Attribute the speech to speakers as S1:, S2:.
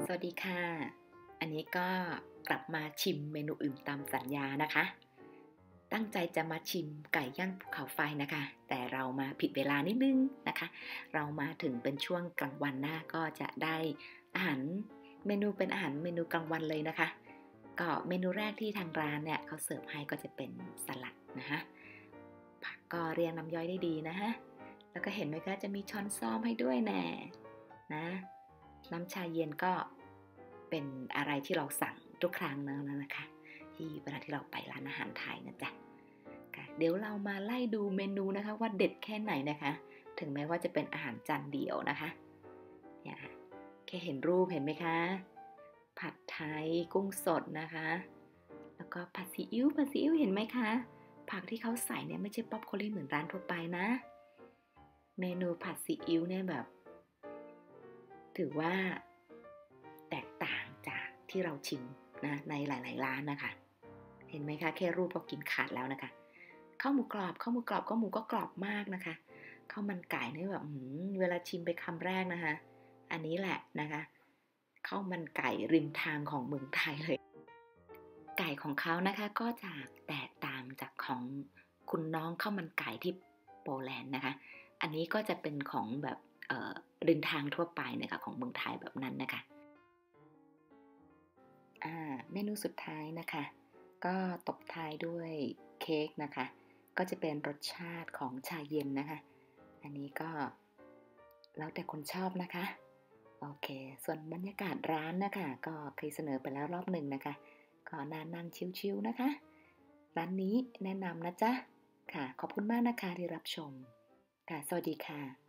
S1: วัสดีค่ะ อันนี้ก็กลับมาชิมเมนูอื่นตามสัญญานะคะ ตั้งใจจะมาชิมไก่ย่างภูเขาไฟนะคะ แต่เรามาผิดเวลานิดนึงนะคะ เรามาถึงเป็นช่วงกลางวันนะก็จะได้อาหารเมนูเป็นอาหารเมนูกลางวันเลยนะคะ ก็เมนูแรกที่ทางร้านเนี่ยเขาเสิร์ฟให้ก็จะเป็นสลัดนะคะผักก็เรียงน้ำย่อยได้ดีนะคะแล้วก็เห็นไหมคะจะมีช้อนซ่อมให้ด้วยแน่นะน้ำชาเย็นก็เป็นอะไรที่เราสั่งทุกครั้งแล้วนะคะที่เวลาที่เราไปร้านอาหารไทยนะจ๊ะเดี๋ยวเรามาไล่ดูเมนูนะคะว่าเด็ดแค่ไหนนะคะถึงแม้ว่าจะเป็นอาหารจานเดียวนะคะเนี่ยแค่เห็นรูปเห็นไหมคะผัดไทยกุ้งสดนะคะแล้วก็ผัดซีอิ๊วเห็นไหมคะผักที่เขาใส่เนี่ยไม่ใช่ป๊อปคอร์รี่เหมือนร้านทั่วไปนะเมนูผัดซีอิ๊วเนี่ยแบบถือว่าแตกต่างจากที่เราชิมนะในหลายๆร้านนะคะเห็นไหมคะแค่รูปก็กินขาดแล้วนะคะข้าวหมูกรอบข้าวหมูก็กรอบมากนะคะข้าวมันไก่เนี่ยแบบเวลาชิมไปคำแรกนะคะอันนี้แหละนะคะข้าวมันไก่ริมทางของเมืองไทยเลยไก่ของเขานะคะก็จะแตกต่างจากของคุณน้องข้าวมันไก่ที่โปแลนด์นะคะอันนี้ก็จะเป็นของแบบริมทางทั่วไปนะคะของเมืองไทยแบบนั้นนะคะเมนูสุดท้ายนะคะก็ตบท้ายด้วยเค้กนะคะก็จะเป็นรสชาติของชาเย็นนะคะอันนี้ก็แล้วแต่คนชอบนะคะโอเคส่วนบรรยากาศร้านนะคะก็เคยเสนอไปแล้วรอบหนึ่งนะคะก็น่านั่งชิลๆนะคะร้านนี้แนะนำนะจ๊ะค่ะขอบคุณมากนะคะที่รับชมค่ะสวัสดีค่ะ